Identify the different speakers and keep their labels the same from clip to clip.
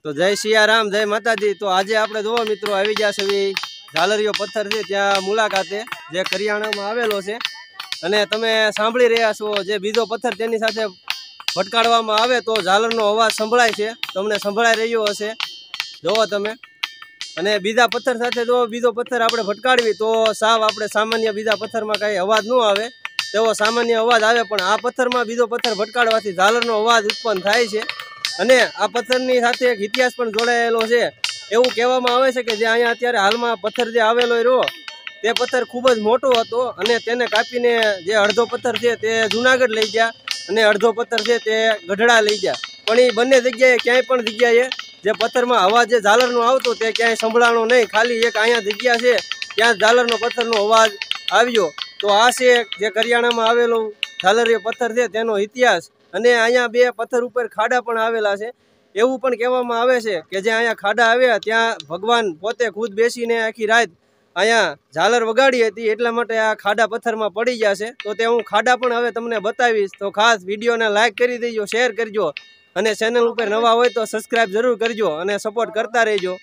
Speaker 1: तो जय सियाराम जय माताजी। तो आज आप जो मित्रों आई गया छे jalariyo पत्थर है त्या मुलाकाते जे करियाणा में आवेलो छे अने तमे सांभળી રહ્યા છો जे बीजो पत्थर तेनी साथे फटकाडवामां आवे तो झालरनो अवाज संभळाय छे। तमने संभळाय रह्यो हशे जोवो तमे। अने बीजा पत्थर साथे जो बीजो पत्थर आपणे फटकाडवी तो साव आपणे सामान्य बीजा पत्थरमां काई अवाज न आवे तेवो सामान्य अवाज आवे पण आ पत्थरमां बीजो पत्थर फटकाडवाथी झालरनो अवाज उत्पन्न थाय छे। अने आ पत्थरनी साथे एक इतिहास पण जोडायेलो छे। એવું કહેવામાં આવે છે કે જે અહીંયા અત્યારે હાલમાં પથ્થર જે આવેલો રહ્યો તે પથ્થર ખૂબ જ મોટો હતો અને તેને કાપીને જે અડધો પથ્થર છે તે જુનાગઢ લઈ ગયા અને અડધો પથ્થર છે તે ગઢડા લઈ ગયા। પણ એ બંને જગ્યાએ ક્યાંય પણ જગ્યાએ જે પથ્થરમાં અવાજ જે ઝાલરનો આવતો તે ક્યાંય સંભળાણો નહીં। ખાલી એક અહીંયા જગ્યા છે ત્યાં ઝાલરનો પથ્થરનો અવાજ આવ્યો। તો આ છે જે કરિયાણામાં આવેલો ઝાલરિયો પથ્થર છે તેનો ઇતિહાસ। અને અહીંયા બે પથ્થર ઉપર ખાડા પણ આવેલા છે। એવું પણ કહેવામાં આવે છે કે જે અહીંયા ખાડા આવ્યા ત્યાં ભગવાન પોતે ખુદ બેસીને આખી રાત અહીંયા ઝાલર વગાડી હતી એટલા માટે આ ખાડા પથ્થરમાં પડી ગયા છે। તો તે હું ખાડા પણ હવે તમને બતાવીશ। તો ખાસ વિડીયોને લાઈક કરી દેજો, શેર કરજો અને ચેનલ ઉપર નવા હોય તો સબસ્ક્રાઇબ જરૂર કરજો અને સપોર્ટ કરતા રહેજો।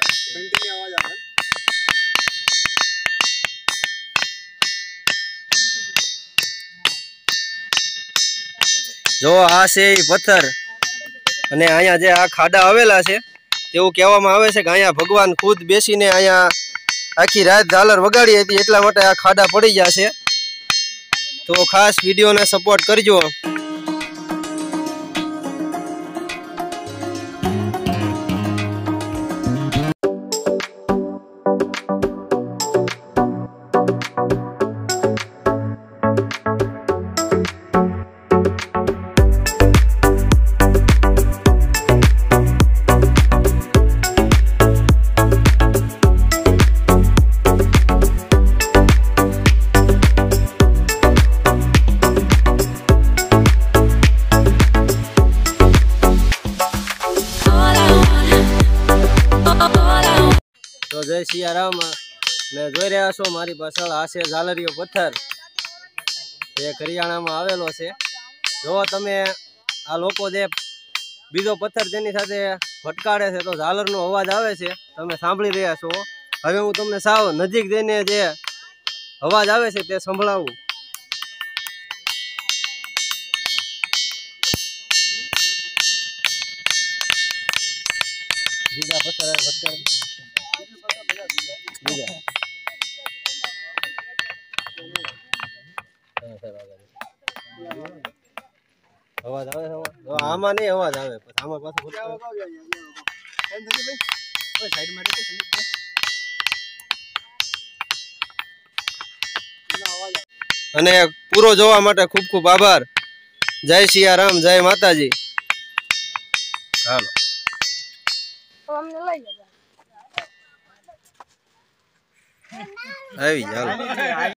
Speaker 1: જો આ છે પથ્થર અને અહીંયા જે આ ખાડા આવેલા છે તેવું કહેવામાં આવે છે કે અહીંયા ભગવાન ખુદ બેસીને અહીંયા આખી રાત ઝાલર વગાડી હતી એટલા માટે આ ખાડા પડી ગયા છે। તો ખાસ વિડીયોને સપોર્ટ કરજો। तो जय सियाराम ने જોઈ રહ્યા છો મારી પાછળ આ છે ઝાલરિયો પથ્થર એ કરિયાણામાં આવેલો છે। જો તમે આ લોકો જે બીજો પથ્થર તેની સાથે ફટકાડે છે તો ઝાલરનો અવાજ આવે છે તમે સાંભળી રહ્યા છો। હવે હું તમને સાવ નજીક જઈને જે અવાજ આવે છે તે સંભળાવું। બીજા પથ્થર ફટકાડે અવાજ આવે આમાં નહીં અવાજ આવે આમાં પાછું અને પૂરો જોવા માટે ખૂબ ખૂબ આભાર। જય સિયારામ જય માતાજી। હાલો આવી ચાલો।